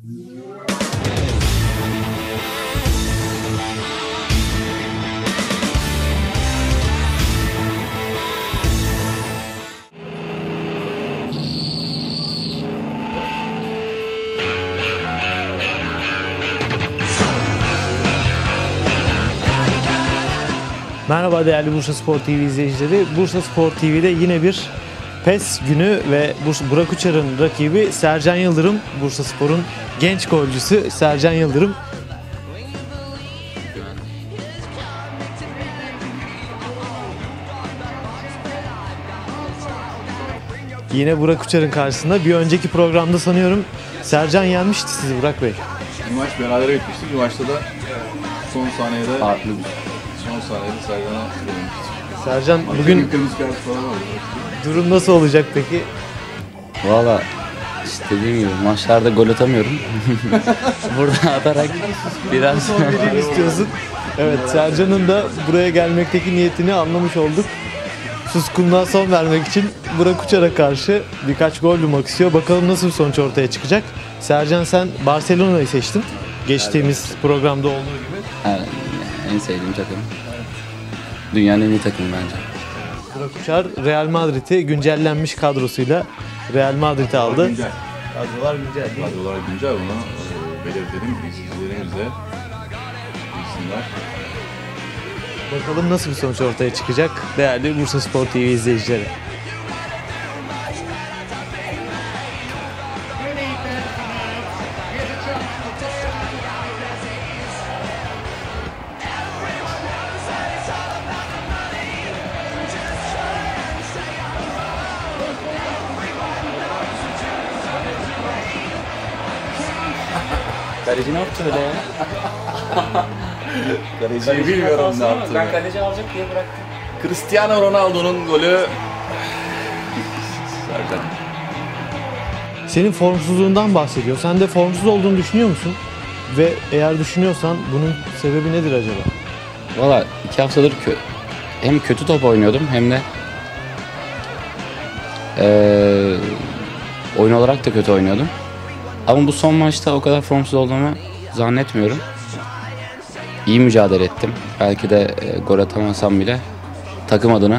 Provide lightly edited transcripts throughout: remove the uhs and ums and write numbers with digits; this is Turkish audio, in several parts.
Merhaba değerli Bursa Spor TV izleyicileri. Bursa Spor TV'de yine bir PES günü ve Burak Uçar'ın rakibi Sercan Yıldırım. Bursa Spor'un genç golcüsü Sercan Yıldırım. Yine Burak Uçar'ın karşısında. Bir önceki programda sanıyorum Sercan yenmişti sizi Burak Bey. Bir maç berabere bitmişti. Bir maçta da son saniyede farklı Sercan'a verilmişti. Sercan bugün durum nasıl olacak peki? Valla işte dediğim gibi maçlarda gol atamıyorum. Burada atarak biraz Son birini istiyorsun. Evet, Sercan'ın da buraya gelmekteki niyetini anlamış olduk. Suskunluğa son vermek için Burak Uçar'a karşı birkaç gol bulmak istiyor. Bakalım nasıl bir sonuç ortaya çıkacak. Sercan, sen Barcelona'yı seçtin. Geçtiğimiz programda olduğu gibi. en sevdiğim takım. Dünyanın en iyi takımı bence. Burak Uçar Real Madrid'i güncellenmiş kadrosuyla Real Madrid'i aldı. Güncel. Kadrolar güncel değil mi? Kadrolar güncel, bunu belirtelim. İzleyicilerimiz de bilsinler. Bakalım nasıl bir sonuç ortaya çıkacak değerli Bursa Spor TV izleyicileri. Kaleci ne yaptı öyle ya? Kaleciyi bilmiyorum ne yaptığını. Ben kaleci alacak diye bıraktım. Cristiano Ronaldo'nun golü. Sercan. Senin formsuzluğundan bahsediyor. Sen de formsuz olduğunu düşünüyor musun? Ve eğer düşünüyorsan bunun sebebi nedir acaba? Valla 2 haftadır hem kötü top oynuyordum hem de oyun olarak da kötü oynuyordum. Ama bu son maçta o kadar formsuz olduğumu zannetmiyorum. İyi mücadele ettim. Belki de gol atamasam bile takım adına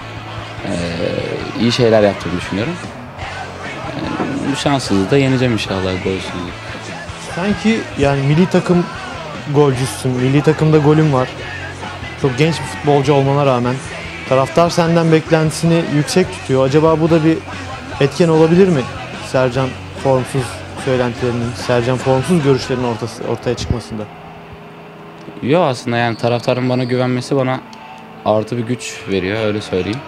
iyi şeyler yaptığımı düşünüyorum. Bu şanssızlığı da yeneceğim inşallah, golsüzlük. Sanki yani milli takım golcüsün, milli takımda golün var. Çok genç bir futbolcu olmana rağmen taraftar senden beklentisini yüksek tutuyor. Acaba bu da bir etken olabilir mi? Sercan formsuz söylentilerinin, Sercan formsuz görüşlerinin ortaya çıkmasında. Yok, aslında yani taraftarın bana güvenmesi bana artı bir güç veriyor, öyle söyleyeyim.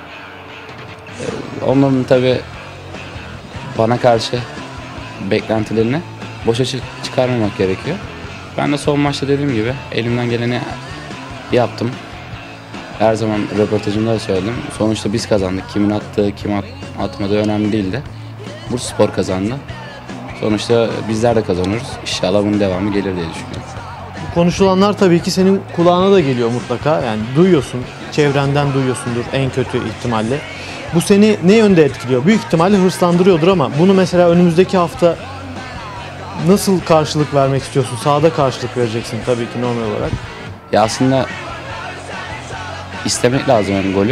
Onların tabii bana karşı beklentilerini boşa çıkarmamak gerekiyor. Ben de son maçta dediğim gibi elimden geleni yaptım. Her zaman röportajımda da söyledim. Sonuçta biz kazandık. Kimin attığı, kim atmadığı önemli değildi. Bursaspor kazandı. Sonuçta bizler de kazanıyoruz. İnşallah bunun devamı gelir diye düşünüyorum. Bu konuşulanlar tabii ki senin kulağına da geliyor mutlaka. Yani duyuyorsun, çevrenden duyuyorsundur en kötü ihtimalle. Bu seni ne yönde etkiliyor? Büyük ihtimalle hırslandırıyordur ama bunu mesela önümüzdeki hafta nasıl karşılık vermek istiyorsun? Sahada karşılık vereceksin tabii ki normal olarak. Ya aslında istemek lazım yani golü.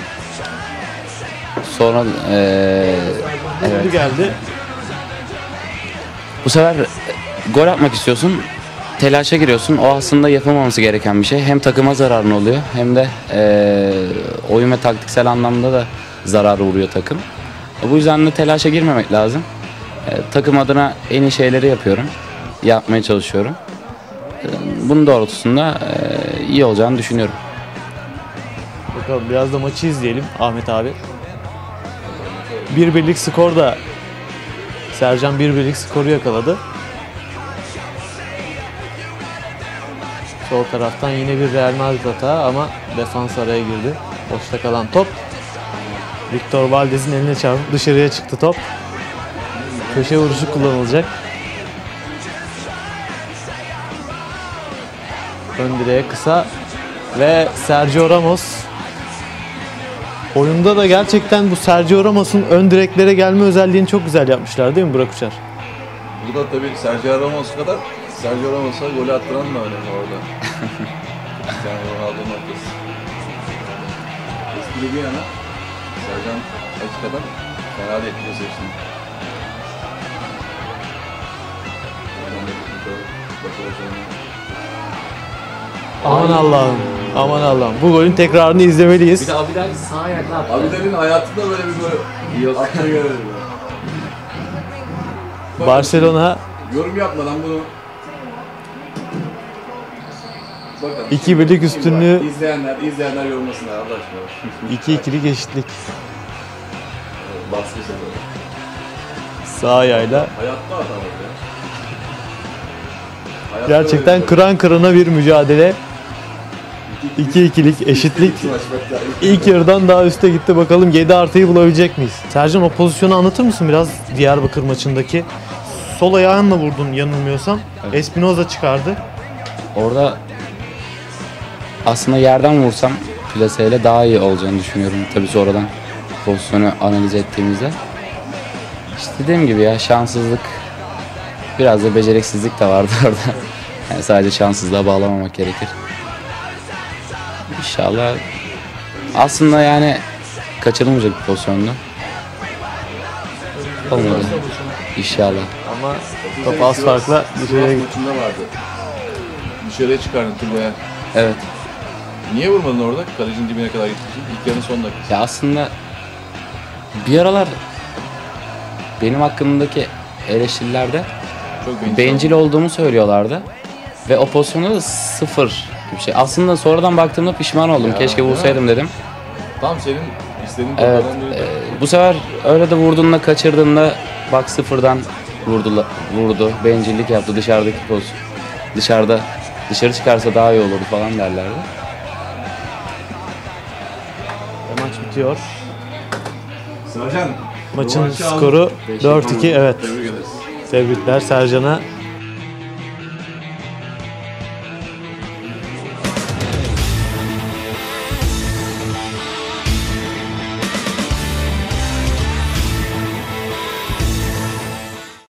Sonra Evet. Geldi. bu sefer gol atmak istiyorsun. Telaşa giriyorsun. O aslında yapılmaması gereken bir şey. Hem takıma zararlı oluyor hem de oyun ve taktiksel anlamda da zararı uğruyor takım. Bu yüzden de telaşa girmemek lazım. Takım adına en iyi şeyleri yapıyorum. Yapmaya çalışıyorum. Bunun doğrultusunda iyi olacağını düşünüyorum. Bakalım biraz da maçı izleyelim Ahmet abi. 1-1'lik skor da Sercan 1-1'lik skoru yakaladı. Sol taraftan yine bir Real Madrid hata ama defans araya girdi. Boşta kalan top. Victor Valdez'in eline çarpıp dışarıya çıktı top. Köşe vuruşu kullanılacak. Ön direğe kısa ve Sergio Ramos. Oyunda da gerçekten bu Sergio Ramos'un ön direklere gelme özelliğini çok güzel yapmışlar değil mi Burak Uçar? Burada tabii Sergio Ramos kadar Sergio Ramos'a golü attıran da önemli orada. Cristiano Ronaldo'nun ortası. Eski bir yana Sercan hakikaten fena değil bir seçtim. Aman Allah'ım. Aman Allah'ım. Bu golün tekrarını izlemeliyiz. Bir de Abidal sağ ayakla attı. Abilerin hayatında böyle bir gol Yok. atmayı görelim. Barcelona Yorum yapmadan bunu bakalım. 2-1'lik üstünlüğü, İzleyenler yorumlasınlar Allah aşkına. 2-2'lik eşitlik. Baskı sebebi. Sağ ayağıyla. Hayatta atamadı ya. Hayatta Gerçekten öyle bir kıran kırana bir mücadele. 2-2'lik eşitlik. maç bekler. İlk yarıdan daha üste gitti. Bakalım 7 artıyı bulabilecek miyiz? Sercan, o pozisyonu anlatır mısın biraz Diyarbakır maçındaki? Sol ayağınla vurdun yanılmıyorsam. Evet. Espinoza çıkardı. Orada aslında yerden vursam plaseyle daha iyi olacağını düşünüyorum. Tabii sonradan pozisyonu analiz ettiğimizde. İşte dediğim gibi ya, şanssızlık, biraz da beceriksizlik de vardı orada. Yani sadece şanssızlığa bağlamamak gerekir. İnşallah aslında yani kaçırılmayacak bir pozisyondu. Olmadı. İnşallah. Ama top az farkla dışarıya Sivas gitti. maçında vardı. Dışarıya çıkardın Turbo'ya. Evet. Niye vurmadın orada? Kalecinin dibine kadar gittin. İlk yarının son dakikası. Ya aslında bir aralar benim hakkımdaki eleştirilerde Çok bencil olduğumu söylüyorlardı. Ve o pozisyonda da sıfır bir şey. Aslında sonradan baktığımda pişman oldum. Ya, Keşke değil mi? vursaydım dedim. Tam senin istediğin Evet. toplardan biri. Bu sefer öyle de vurduğunda, kaçırdığında bak sıfırdan vurdu. Bencillik yaptı dışarıdaki pozisyon. Dışarı çıkarsa daha iyi olurdu falan derlerdi. Maç bitiyor. Sercan. Maçın rövanşı aldın. skoru 4-2. Evet. Tebrik ederiz. Tebrikler Sercan'a.